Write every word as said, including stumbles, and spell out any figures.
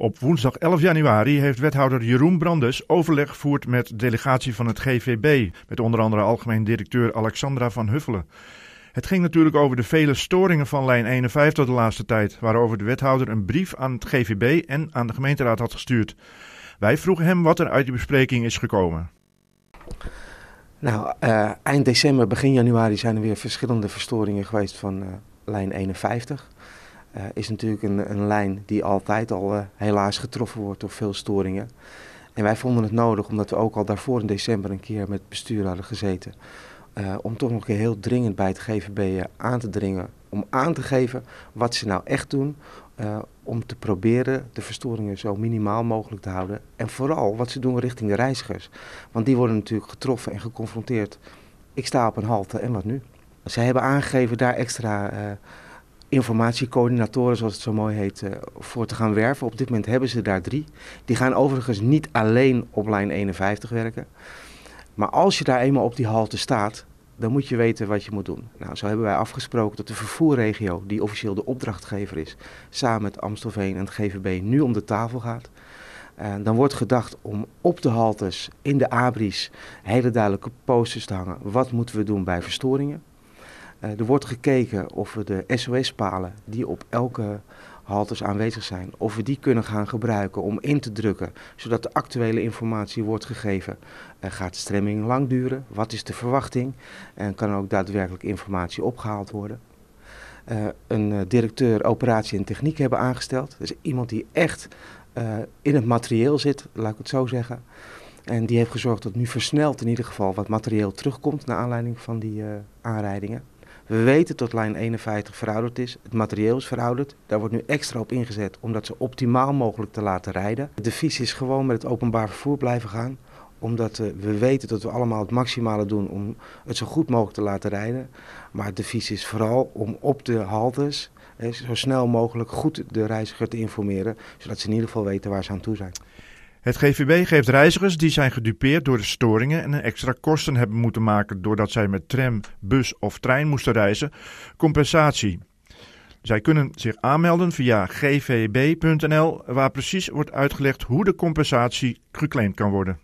Op woensdag elf januari heeft wethouder Jeroen Brandes overleg gevoerd met de delegatie van het G V B, met onder andere algemeen directeur Alexandra van Huffelen. Het ging natuurlijk over de vele storingen van lijn eenenvijftig de laatste tijd, waarover de wethouder een brief aan het G V B en aan de gemeenteraad had gestuurd. Wij vroegen hem wat er uit die bespreking is gekomen. Nou, uh, eind december, begin januari zijn er weer verschillende verstoringen geweest van uh, lijn eenenvijftig. Uh, is natuurlijk een, een lijn die altijd al uh, helaas getroffen wordt door veel storingen. En wij vonden het nodig, omdat we ook al daarvoor in december een keer met het bestuur hadden gezeten, uh, om toch nog een keer heel dringend bij het G V B uh, aan te dringen, om aan te geven wat ze nou echt doen, uh, om te proberen de verstoringen zo minimaal mogelijk te houden. En vooral wat ze doen richting de reizigers, want die worden natuurlijk getroffen en geconfronteerd. Ik sta op een halte en wat nu? Zij hebben aangegeven daar extra uh, informatiecoördinatoren, zoals het zo mooi heet, uh, voor te gaan werven. Op dit moment hebben ze daar drie. Die gaan overigens niet alleen op lijn eenenvijftig werken. Maar als je daar eenmaal op die halte staat, dan moet je weten wat je moet doen. Nou, zo hebben wij afgesproken dat de vervoerregio, die officieel de opdrachtgever is, samen met Amstelveen en het G V B nu om de tafel gaat. Uh, dan wordt gedacht om op de haltes in de abris hele duidelijke posters te hangen. Wat moeten we doen bij verstoringen? Uh, er wordt gekeken of we de S O S-palen die op elke haltes aanwezig zijn, of we die kunnen gaan gebruiken om in te drukken, zodat de actuele informatie wordt gegeven. Uh, gaat de stremming lang duren? Wat is de verwachting? En kan er ook daadwerkelijk informatie opgehaald worden? Uh, een uh, directeur operatie en techniek hebben aangesteld. Dus iemand die echt uh, in het materieel zit, laat ik het zo zeggen. En die heeft gezorgd dat nu versneld in ieder geval wat materieel terugkomt naar aanleiding van die uh, aanrijdingen. We weten dat lijn eenenvijftig verouderd is, het materieel is verouderd. Daar wordt nu extra op ingezet om dat zo optimaal mogelijk te laten rijden. De visie is gewoon met het openbaar vervoer blijven gaan, omdat uh, we weten dat we allemaal het maximale doen om het zo goed mogelijk te laten rijden. Maar de visie is vooral om op de haltes eh, zo snel mogelijk goed de reiziger te informeren, zodat ze in ieder geval weten waar ze aan toe zijn. Het G V B geeft reizigers die zijn gedupeerd door de storingen en een extra kosten hebben moeten maken doordat zij met tram, bus of trein moesten reizen, compensatie. Zij kunnen zich aanmelden via g v b punt n l, waar precies wordt uitgelegd hoe de compensatie geclaimd kan worden.